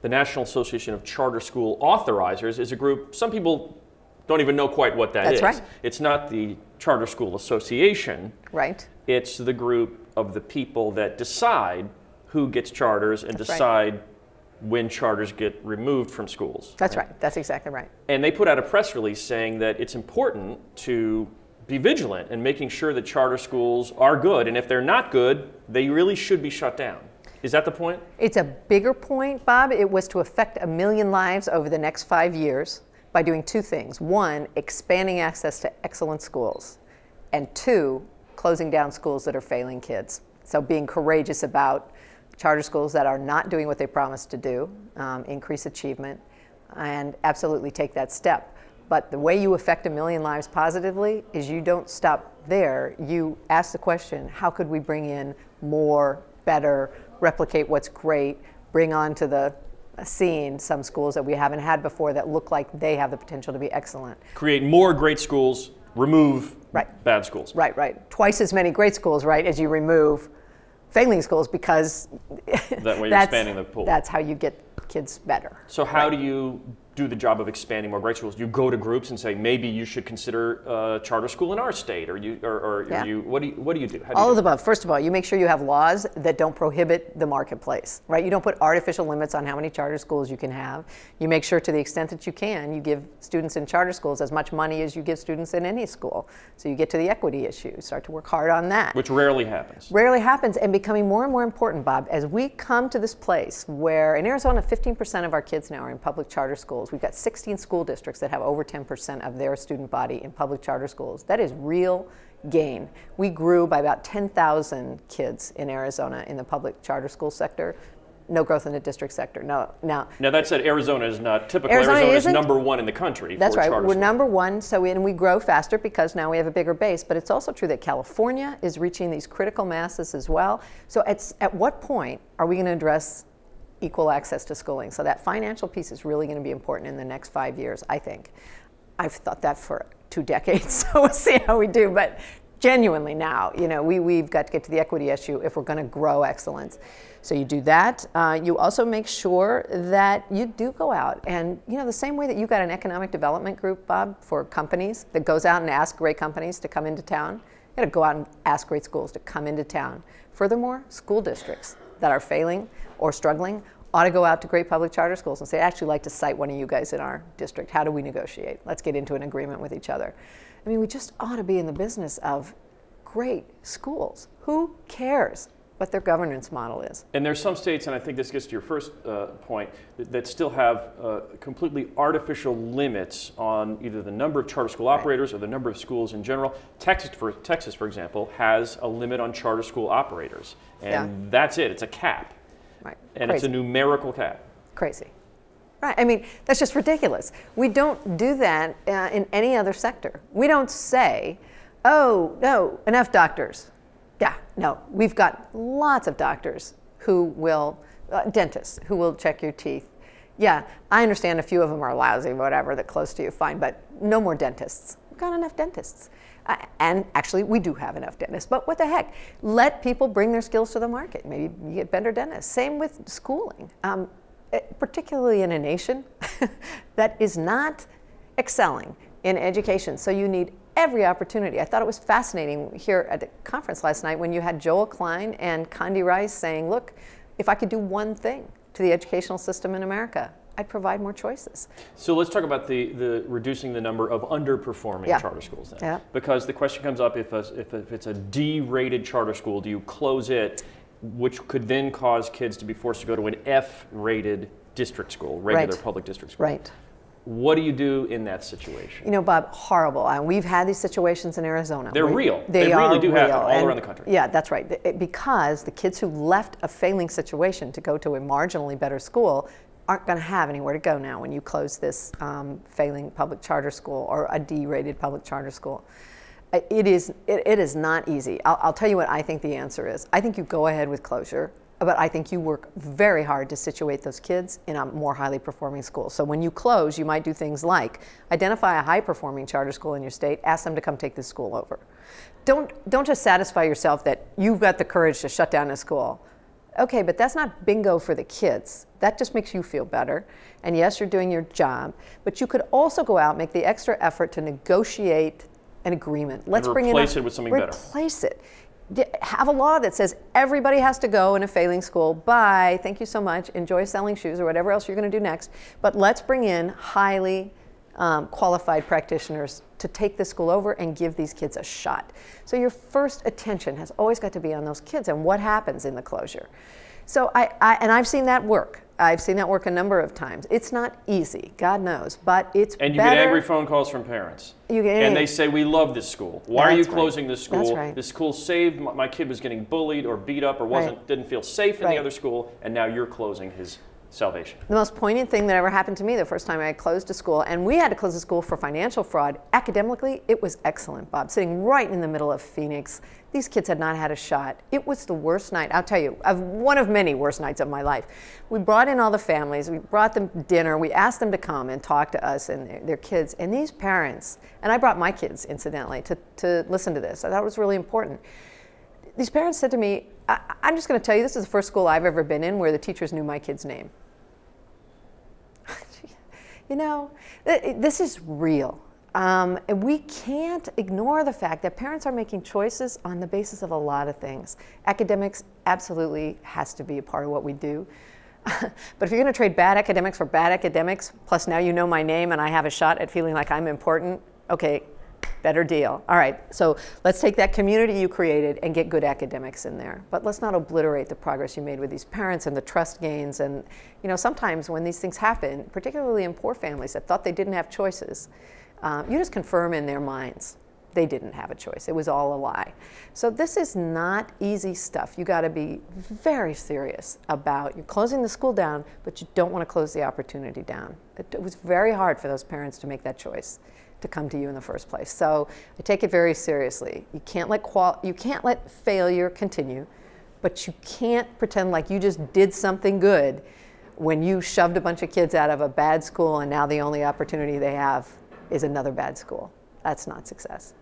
the National Association of Charter School Authorizers is a group, some people don't even know quite what that is. That's right. It's not the Charter School Association. Right. It's the group of the people that decide who gets charters and That's decide when charters get removed from schools. That's right. That's exactly right. And they put out a press release saying that it's important to be vigilant in making sure that charter schools are good, and if they're not good, they really should be shut down. Is that the point? It's a bigger point, Bob. It was to affect 1 million lives over the next 5 years by doing two things. One, expanding access to excellent schools, and two, closing down schools that are failing kids. So being courageous about charter schools that are not doing what they promised to do, increase achievement, and absolutely take that step. But the way you affect 1 million lives positively is you don't stop there. You ask the question, how could we bring in more, better, replicate what's great, bring onto the scene some schools that we haven't had before that look like they have the potential to be excellent. Create more great schools, remove bad schools. Right, right. Twice as many great schools, right, as you remove failing schools, because that way you're expanding the pool. That's how you get kids better. So how do you do the job of expanding more great schools? You go to groups and say, maybe you should consider a charter school in our state, or what do you do? All of the above. First of all, you make sure you have laws that don't prohibit the marketplace, right? You don't put artificial limits on how many charter schools you can have. You make sure, to the extent that you can, you give students in charter schools as much money as you give students in any school. So you get to the equity issue, start to work hard on that. Which rarely happens. Rarely happens, and becoming more and more important, Bob, as we come to this place where in Arizona 15% of our kids now are in public charter schools. We've got 16 school districts that have over 10% of their student body in public charter schools. That is real gain. We grew by about 10,000 kids in Arizona in the public charter school sector. No growth in the district sector. No. Now that said, Arizona is not typical. Arizona is number one in the country. That's right. We're number one. So we grow faster because now we have a bigger base. But it's also true that California is reaching these critical masses as well. So at what point are we going to address equal access to schooling? So that financial piece is really going to be important in the next 5 years, I think. I've thought that for 2 decades, so we'll see how we do. But genuinely now, we've got to get to the equity issue if we're going to grow excellence. So you do that. You also make sure that you do go out and, the same way that you've got an economic development group, Bob, for companies that goes out and asks great companies to come into town, you got to go out and ask great schools to come into town. Furthermore, school districts that are failing or struggling ought to go out to great public charter schools and say, I'd actually like to cite one of you guys in our district. How do we negotiate? Let's get into an agreement with each other. I mean, we just ought to be in the business of great schools. Who cares what their governance model is? And there's some states, and I think this gets to your first point, that still have completely artificial limits on either the number of charter school operators or the number of schools in general. Texas, for example, has a limit on charter school operators. And that's it. It's a cap. Right. And Crazy. It's a numerical cap. Crazy. Right. I mean, that's just ridiculous. We don't do that in any other sector. We don't say, oh, no, enough doctors. Yeah, no, we've got lots of doctors who will, dentists, who will check your teeth. Yeah, I understand a few of them are lousy, whatever, that close to you, fine, but no more dentists. We've got enough dentists. And actually, we do have enough dentists, but what the heck? Let people bring their skills to the market. Maybe you get better dentists. Same with schooling, particularly in a nation that is not excelling in education. So you need every opportunity. I thought it was fascinating here at the conference last night when you had Joel Klein and Condi Rice saying, look, if I could do one thing to the educational system in America, I'd provide more choices. So let's talk about the reducing the number of underperforming charter schools then. Yeah. Because the question comes up, if it's a D-rated charter school, do you close it, which could then cause kids to be forced to go to an F-rated district school, regular public district school? Right. What do you do in that situation? Bob, horrible. We've had these situations in Arizona. They're real. They really do happen all around the country. Yeah, that's right. Because the kids who left a failing situation to go to a marginally better school aren't going to have anywhere to go now when you close this failing public charter school or a D-rated public charter school. It is not easy. I'll tell you what I think the answer is. I think you go ahead with closure, but I think you work very hard to situate those kids in a more highly performing school. So when you close, you might do things like identify a high-performing charter school in your state, ask them to come take this school over. Don't just satisfy yourself that you've got the courage to shut down a school. Okay, but that's not bingo for the kids. That just makes you feel better. And yes, you're doing your job, but you could also go out, make the extra effort to negotiate an agreement. Let's bring in replace it with something better. Replace it. Have a law that says everybody has to go in a failing school. Bye, thank you so much, enjoy selling shoes or whatever else you're going to do next. But let's bring in highly qualified practitioners to take this school over and give these kids a shot. So your first attention has always got to be on those kids and what happens in the closure. So I've seen that work. I've seen that work a number of times. It's not easy, God knows, but it's better. And you get angry phone calls from parents. And they say, we love this school. Why are you closing this school? That's right. This school saved, my kid was getting bullied or beat up or didn't feel safe in the other school, and now you're closing his salvation. The most poignant thing that ever happened to me the first time I closed a school, and we had to close a school for financial fraud, academically, it was excellent, Bob. Sitting right in the middle of Phoenix, these kids had not had a shot. It was the worst night, I'll tell you, one of many worst nights of my life. We brought in all the families, we brought them dinner, we asked them to come and talk to us and their kids, and these parents, and I brought my kids, incidentally, to listen to this. I thought it was really important. These parents said to me, I'm just going to tell you, this is the first school I've ever been in where the teachers knew my kid's name. You know, this is real. And we can't ignore the fact that parents are making choices on the basis of a lot of things. Academics absolutely has to be a part of what we do. But if you're going to trade bad academics for bad academics, plus now you know my name and I have a shot at feeling like I'm important, okay, better deal. All right, so let's take that community you created and get good academics in there. But let's not obliterate the progress you made with these parents and the trust gains. And you know, sometimes when these things happen, particularly in poor families that thought they didn't have choices, you just confirm in their minds they didn't have a choice. It was all a lie. So this is not easy stuff. You got to be very serious about you're closing the school down, but you don't want to close the opportunity down. It was very hard for those parents to make that choice, to come to you in the first place. So I take it very seriously. You can't let failure continue, but you can't pretend like you just did something good when you shoved a bunch of kids out of a bad school and now the only opportunity they have is another bad school. That's not success.